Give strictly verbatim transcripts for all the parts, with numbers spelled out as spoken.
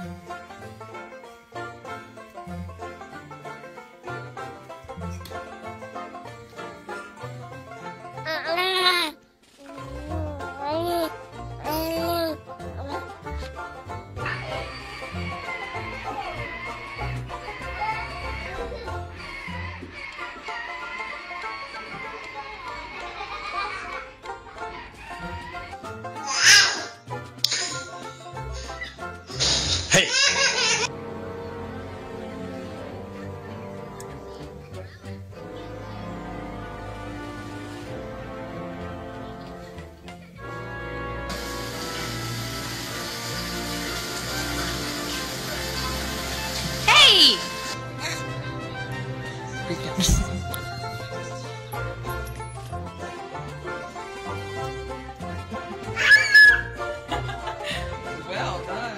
Hey! Hey! Well done.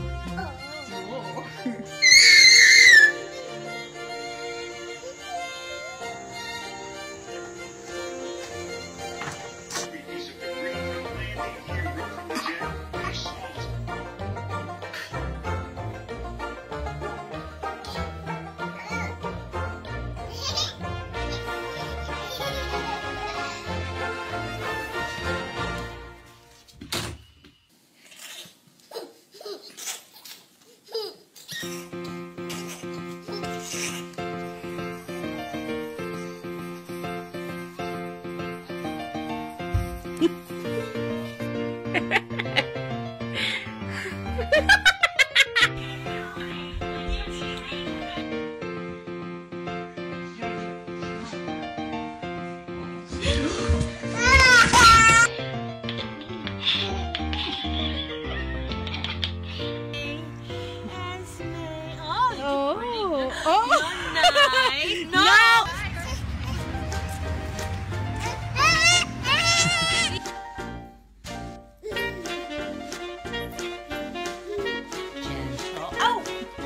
Oh, oh, nice. No. No. Oh.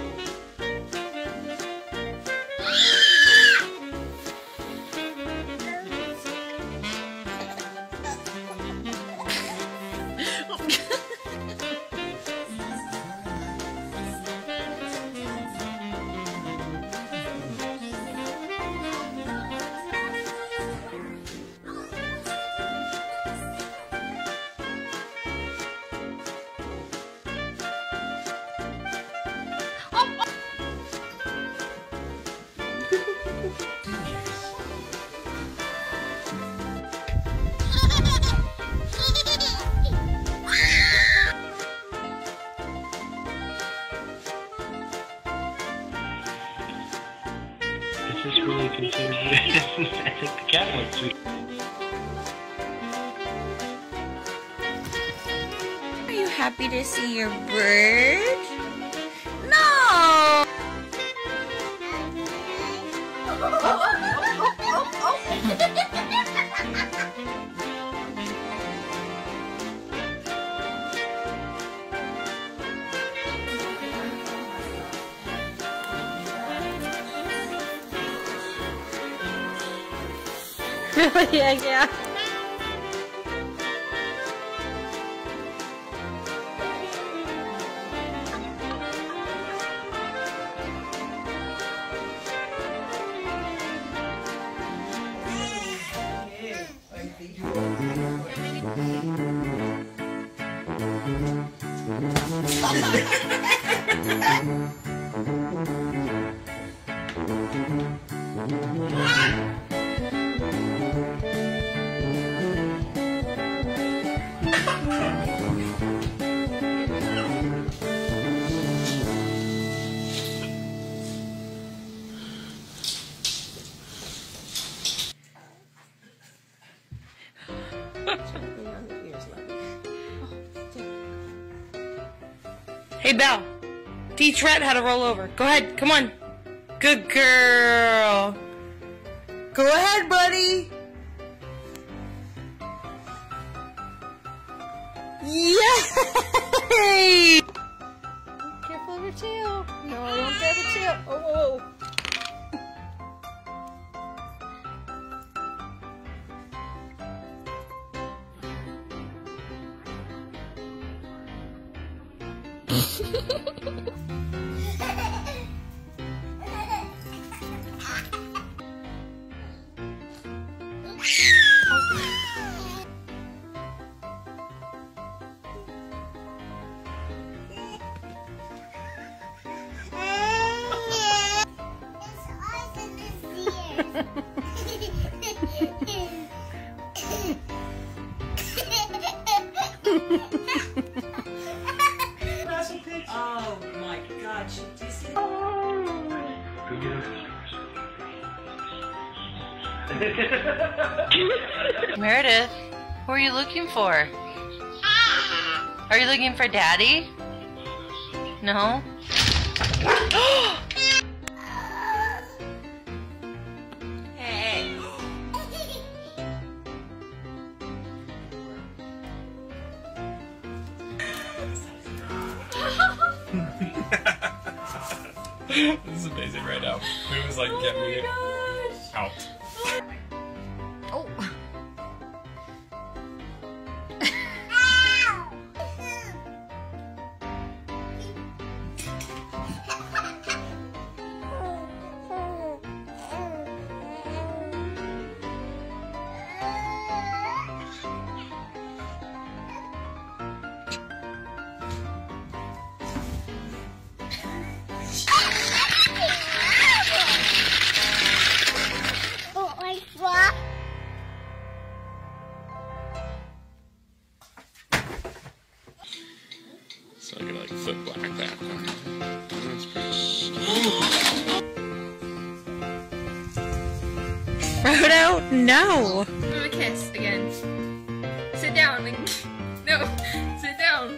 This is really considered. I think the cat went sweet. Are you happy to see your bird? No! yeah, yeah. Hey, Belle. Teach Red how to roll over. Go ahead. Come on. Good girl. Go ahead, buddy. Yay! Careful of your tail. No, I won't grab your tail. Oh, oh. Oh my god, she just did. Meredith, who are you looking for? Are you looking for Daddy? No? Hey. This is amazing right now. It was like, get me out. Oh. So I'm gonna like foot black that. That's pretty. Frodo, no. Give him a kiss again. Sit down. Like, no, sit down.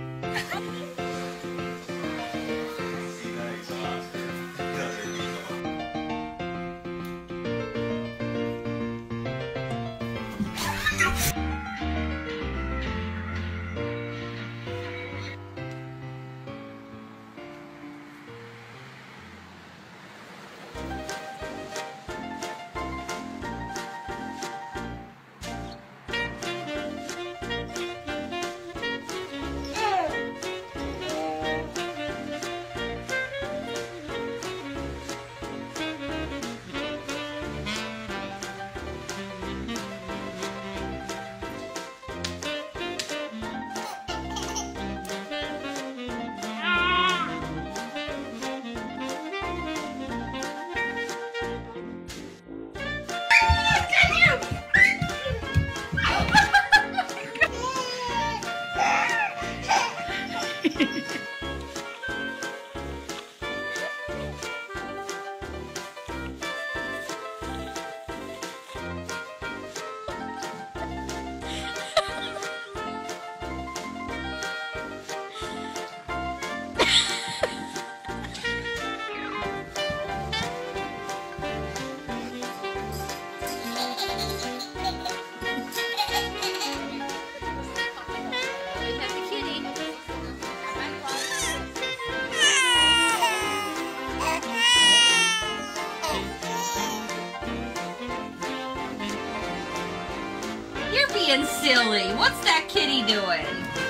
You're being silly. What's that kitty doing?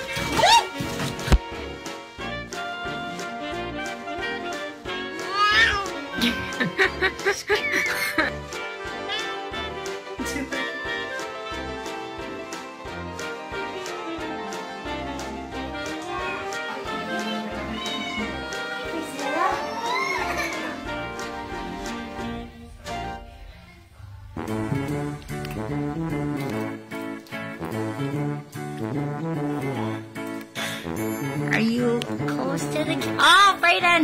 Are you close to the... Oh, Brayden!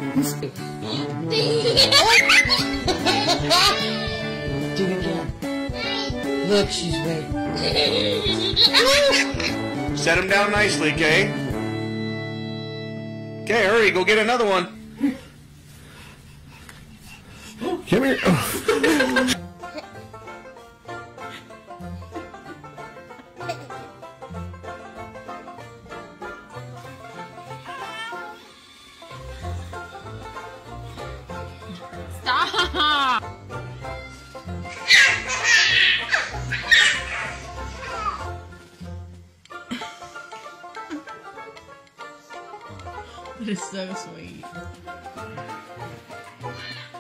Do it again. Look, she's waiting. Set him down nicely, Kay. Kay, hurry, go get another one. Come here. Stop! That is so sweet.